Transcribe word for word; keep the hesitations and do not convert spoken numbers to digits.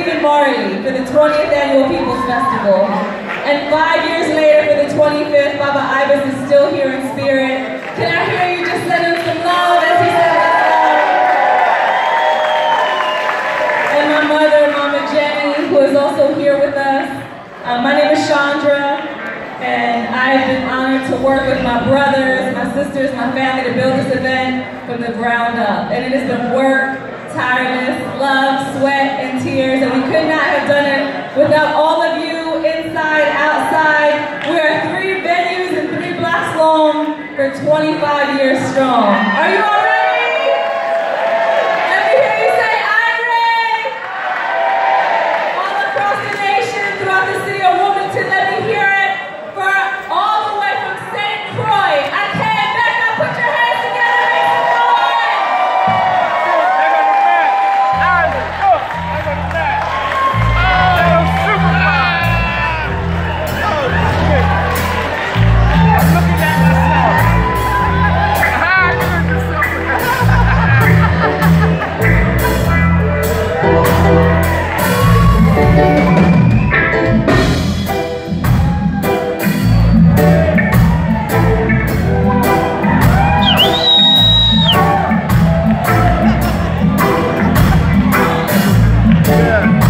Stephen Marley for the twentieth Annual People's Festival. And five years later for the twenty-fifth, Baba Ibis is still here in spirit. Can I hear you just send him some love as he sends us love? And my mother, Mama Jenny, who is also here with us. Uh, my name is Chandra, and I've been honored to work with my brothers, my sisters, my family to build this event from the ground up. And it has been work, tireless, love, sweat, and tears, and we could not have done it without all of you, inside, outside. We are three venues and three blocks long for twenty-five years strong. Are you all ready? Let me hear you say, I'm ready! All across the nation, throughout the city of Wilmington, let me hear it for all the way from Saint Croix. I can't back up, put your hands together, make some noise! Yeah.